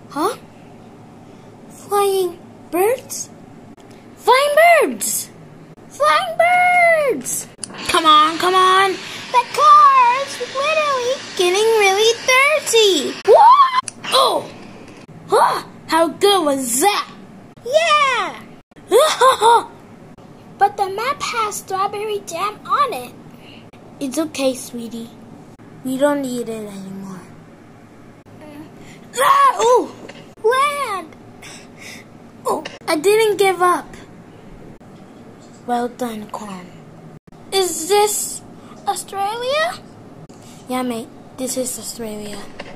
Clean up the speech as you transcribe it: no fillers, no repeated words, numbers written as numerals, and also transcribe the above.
Huh? Flying birds? Flying birds! Flying birds! Come on, come on! The car is literally getting really dirty! What? Oh! Huh, how good was that? Yeah! But the map has strawberry jam on it. It's okay, sweetie. We don't need it anymore. Oh! Land! Oh, I didn't give up. Well done, Corn. Is this Australia? Yeah, mate, this is Australia.